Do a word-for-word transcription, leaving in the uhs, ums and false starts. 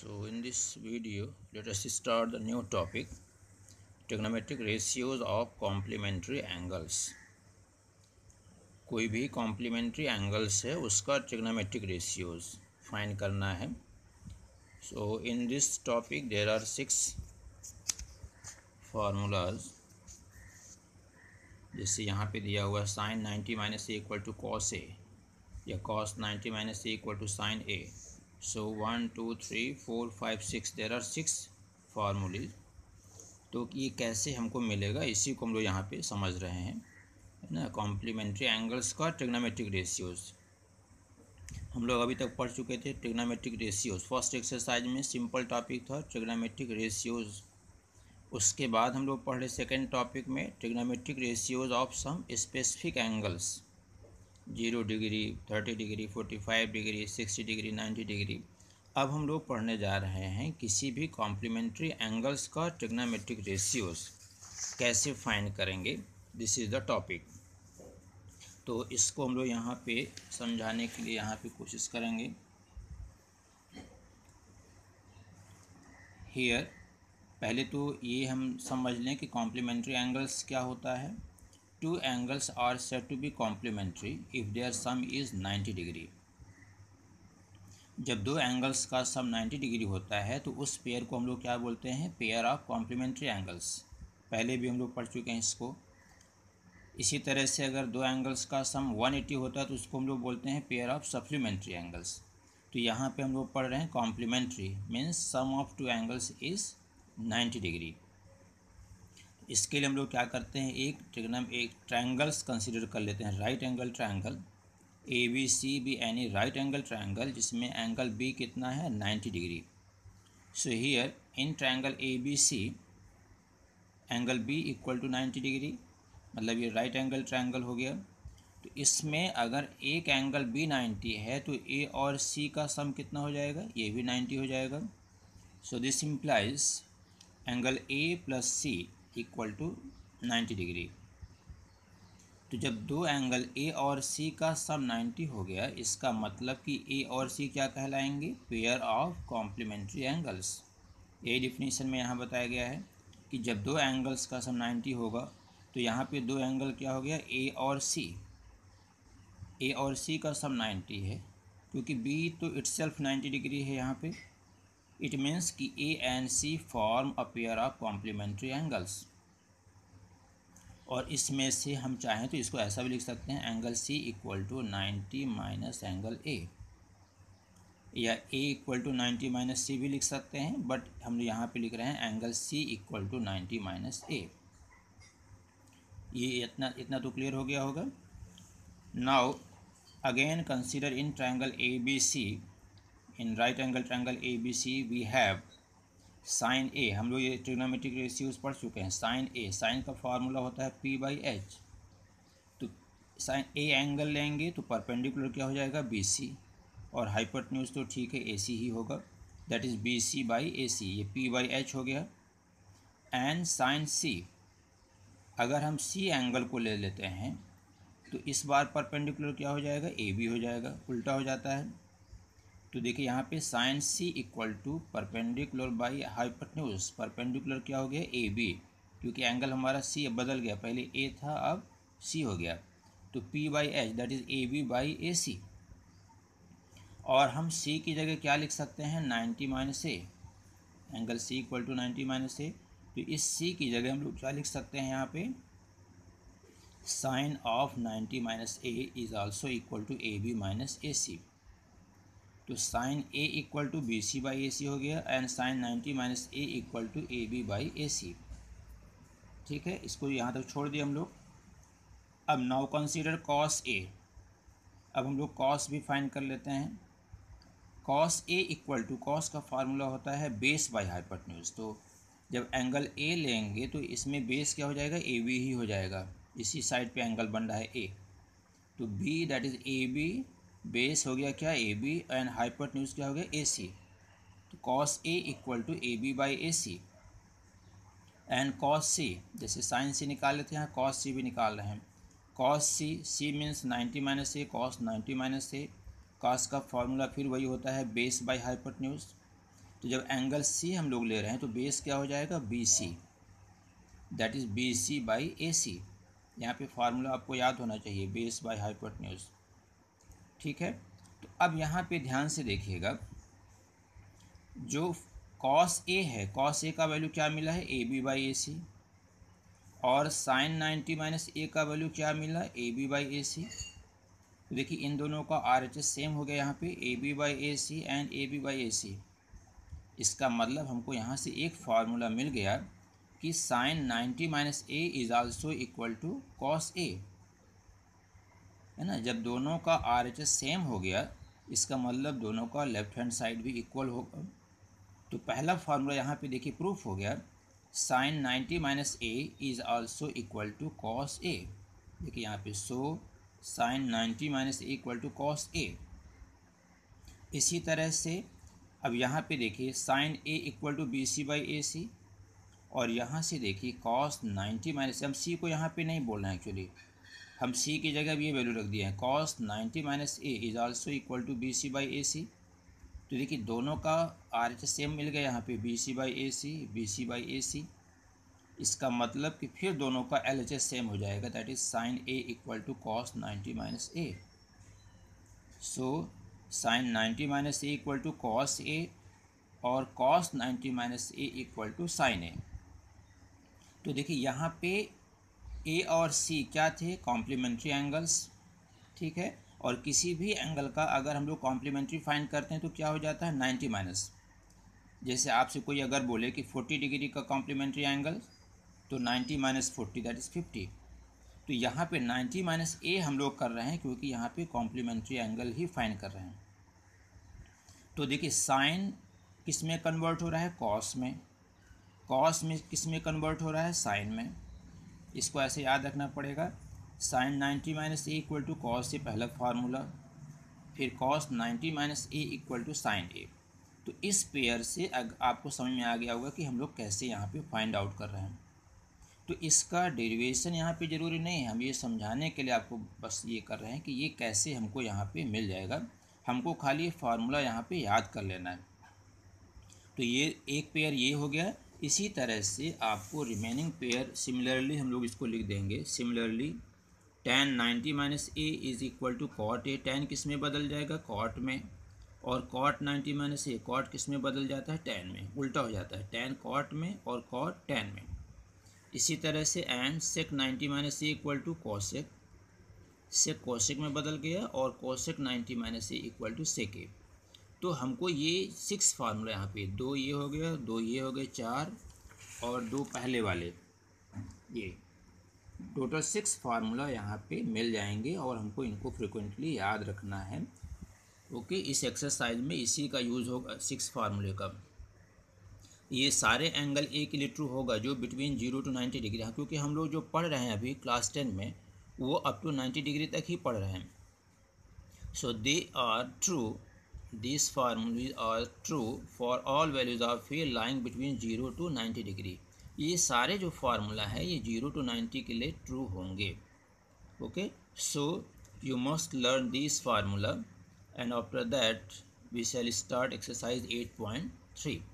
So in this video, let us start the new topic, trigonometric ratios of complementary angles. कोई भी complementary angles है उसका trigonometric ratios find करना है. So in this topic there are six formulas. जैसे यहाँ पे दिया हुआ sin ninety minus a equal to cos a या cos ninety minus a equal to sin a. So one, two, three, four, five, six. There are six formulas. तो ये कैसे हमको मिलेगा इसी को हम लोग यहाँ पे समझ रहे हैं, है ना. कॉम्प्लीमेंट्री एंगल्स का ट्रिग्नोमेट्रिक रेशियोज हम लोग अभी तक पढ़ चुके थे. ट्रिग्नोमेट्रिक रेशियोज फर्स्ट एक्सरसाइज में सिंपल टॉपिक था ट्रिग्नोमेट्रिक रेशियोज. उसके बाद हम लोग पढ़ रहे सेकेंड टॉपिक में trigonometric ratios of some specific angles, zero degree, thirty degree, forty five degree, sixty degree, ninety degree. अब हम लोग पढ़ने जा रहे हैं किसी भी कॉम्प्लीमेंट्री एंगल्स का ट्रिग्नोमेट्रिक रेशियोज कैसे फाइंड करेंगे. This is the topic. तो इसको हम लोग यहाँ पे समझाने के लिए यहाँ पे कोशिश करेंगे. हियर पहले तो ये हम समझ लें कि कॉम्प्लीमेंट्री एंगल्स क्या होता है. Two angles are said to be complementary if their sum is ninety degree. जब दो एंगल्स का सम नाइन्टी डिग्री होता है तो उस पेयर को हम लोग क्या बोलते हैं, पेयर ऑफ कॉम्प्लीमेंट्री एंगल्स. पहले भी हम लोग पढ़ चुके हैं इसको. इसी तरह से अगर दो एंगल्स का सम वन एटी होता है तो उसको हम लोग बोलते हैं पेयर ऑफ सप्लीमेंट्री एंगल्स. तो यहाँ पे हम लोग पढ़ रहे हैं complementary means sum of two angles is ninety degree. इसके लिए हम लोग क्या करते हैं, एक ट्रिग्नम एक ट्रायंगल्स कंसिडर कर लेते हैं. Right angle triangle A B C B any right angle triangle जिसमें एंगल बी कितना है, ninety degree. So here in triangle A B C angle B equal to ninety degree, मतलब ये राइट एंगल ट्रायंगल हो गया. तो इसमें अगर एक एंगल बी नाइन्टी है तो ए और सी का सम कितना हो जाएगा, ये भी नाइन्टी हो जाएगा. So this implies angle A plus C equal to ninety degree. तो जब दो एंगल ए और सी का सम नाइन्टी हो गया इसका मतलब कि ए और सी क्या कहलाएंगे, पेयर ऑफ कॉम्प्लीमेंट्री एंगल्स. ये डिफिनीशन में यहाँ बताया गया है कि जब दो एंगल्स का सम नाइन्टी होगा तो यहाँ पे दो एंगल क्या हो गया, ए और सी. ए और सी का सम नाइन्टी है क्योंकि बी तो इटसेल्फ नाइन्टी डिग्री है यहाँ पे. इट मीन्स कि A and C form a pair of complementary angles. और इसमें से हम चाहें तो इसको ऐसा भी लिख सकते हैं, angle C equal to ninety minus angle A, या A equal to ninety minus C भी लिख सकते हैं. बट हम यहाँ पे लिख रहे हैं angle C equal to ninety minus A. ये इतना इतना तो क्लियर हो गया होगा. Now again consider in triangle A B C, in right angle triangle A B C we have sine A. हम लोग ये ट्रिग्नोमेट्रिक रेशियोज पढ़ चुके हैं. साइन ए, साइन का फार्मूला होता है पी बाई एच. तो साइन ए एंगल लेंगे तो परपेंडिकुलर क्या हो जाएगा, बी सी, और हाइपोटेन्यूज तो ठीक है ए सी ही होगा, that is B C by A C. ये पी बाई एच हो गया. एंड साइन सी, अगर हम सी एंगल को ले लेते हैं तो इस बार परपेंडिकुलर क्या हो जाएगा, ए बी हो जाएगा, उल्टा हो जाता है. तो देखिए यहाँ पे sine C equal to perpendicular by hypotenuse. Perpendicular क्या हो गया, ए बी, क्योंकि एंगल हमारा सी अब बदल गया, पहले ए था अब सी हो गया. तो P by H that is A B by A C. और हम सी की जगह क्या लिख सकते हैं, ninety minus A. Angle C equal to ninety minus A. तो इस सी की जगह हम लोग क्या लिख सकते हैं यहाँ पे, sine of ninety minus A is also equal to A B minus A C. तो sine A equal to B C by A C हो गया and sine ninety minus A equal to A B by A C. ठीक है, इसको यहाँ तक छोड़ दिए हम लोग. अब नाउ कंसीडर कॉस ए. अब हम लोग कॉस भी फाइंड कर लेते हैं. Cos A equal to, cos का फार्मूला होता है बेस बाई हाइपोटेन्यूज. तो जब एंगल ए लेंगे तो इसमें बेस क्या हो जाएगा, ए बी ही हो जाएगा. इसी साइड पे एंगल बन रहा है ए. तो B that is A B, base हो गया क्या, ए बी, एंड हाइपोटेन्यूज क्या हो गया, ए सी. तो cos A equal to A B by A C. And cos C, जैसे साइन सी निकाल लेते हैं, कॉस सी भी निकाल रहे हैं. Cos C, C means ninety minus A, cos ninety minus A. Cos का फॉर्मूला फिर वही होता है बेस बाई हाइपोटेन्यूज. तो जब एंगल सी हम लोग ले रहे हैं तो बेस क्या हो जाएगा, B C, that is B C by A C. यहाँ पे फार्मूला आपको याद होना चाहिए, बेस बाई हाइपोटेन्यूज। ठीक है, तो अब यहाँ पे ध्यान से देखिएगा, जो कॉस ए है, कॉस ए का वैल्यू क्या मिला है, ए बी बाई ए सी, और साइन नाइन्टी माइनस ए का वैल्यू क्या मिला, ए बी बाई ए सी। तो देखिए इन दोनों का आर एच एस सेम हो गया यहाँ पे, A B by A C and A B by A C. इसका मतलब हमको यहाँ से एक फार्मूला मिल गया कि sine ninety minus A is also equal to cos A, है ना। जब दोनों का आर एच एस सेम हो गया, इसका मतलब दोनों का लेफ्ट हैंड साइड भी इक्वल होगा। तो पहला फार्मूला यहाँ पे देखिए प्रूफ हो गया, sine ninety minus A is also equal to cos A. देखिए यहाँ पे so sine ninety minus A equal to cos A. इसी तरह से अब यहाँ पे देखिए sine A equal to B C by A C, और यहाँ से देखिए कॉस नाइन्टी माइनस, हम सी को यहाँ पे नहीं बोलना है एक्चुअली, हम सी की जगह भी ये वैल्यू रख दिया है, cos ninety minus A is also equal to B C by A C. तो देखिए दोनों का आर एच सेम मिल गया यहाँ पे, B C by A C, B C by A C. इसका मतलब कि फिर दोनों का एल एच एस सेम हो जाएगा, that is sine A equal to cos ninety minus A. So sine ninety minus A equal to cos A और cos ninety minus A equal to sine A. तो देखिए यहाँ पे ए और C क्या थे, कॉम्प्लीमेंट्री एंगल्स। ठीक है, और किसी भी एंगल का अगर हम लोग कॉम्प्लीमेंट्री फाइंड करते हैं तो क्या हो जाता है, नाइन्टी माइनस। जैसे आपसे कोई अगर बोले कि फोर्टी डिग्री का कॉम्प्लीमेंट्री एंगल, तो ninety minus forty that is fifty. तो यहाँ पे नाइन्टी माइनस ए हम लोग कर रहे हैं क्योंकि यहाँ पे कॉम्प्लीमेंट्री एंगल ही फाइंड कर रहे हैं। तो देखिए साइन किस में कन्वर्ट हो रहा है, कॉस में, कॉस में किस में कन्वर्ट हो रहा है, साइन में। इसको ऐसे याद रखना पड़ेगा, sine ninety minus A equal to cos से पहला फार्मूला, फिर cos ninety minus A equal to sine A. तो इस पेयर से आपको समझ में आ गया होगा कि हम लोग कैसे यहाँ पे फाइंड आउट कर रहे हैं। तो इसका डेरिवेशन यहाँ पे ज़रूरी नहीं है, हम ये समझाने के लिए आपको बस ये कर रहे हैं कि ये कैसे हमको यहाँ पे मिल जाएगा, हमको खाली फार्मूला यहाँ पे याद कर लेना है। तो ये एक पेयर ये हो गया। इसी तरह से आपको रिमेनिंग पेयर सिमिलरली हम लोग इसको लिख देंगे, similarly tan ninety minus A is equal to cot A. Tan किस में बदल जाएगा, कॉट में, और cot ninety minus A, cot किस में बदल जाता है, टेन में, उल्टा हो जाता है, टेन कॉट में और कॉट टेन में। इसी तरह से and sec ninety minus A equal to cosec, sec cosec में बदल गया, और cosec ninety minus A equal to sec A. तो हमको ये सिक्स फार्मूला यहाँ पे, दो ये हो गया, दो ये हो गए, चार, और दो पहले वाले, ये टोटल सिक्स फार्मूला यहाँ पे मिल जाएंगे, और हमको इनको फ्रिक्वेंटली याद रखना है। ओके, इस एक्सरसाइज में इसी का यूज़ होगा, सिक्स फार्मूले का। ये सारे एंगल ए के लिए ट्रू होगा जो between zero to ninety degree है, क्योंकि हम लोग जो पढ़ रहे हैं अभी क्लास टेन में वो अप टू नाइन्टी डिग्री तक ही पढ़ रहे हैं। So they are true, these formulas are true for all values of field lying between zero to ninety degree. ये सारे जो फार्मूला है ये जीरो टू नाइन्टी के लिए ट्रू होंगे। Okay, so you must learn this formula and after that we shall start exercise at point three.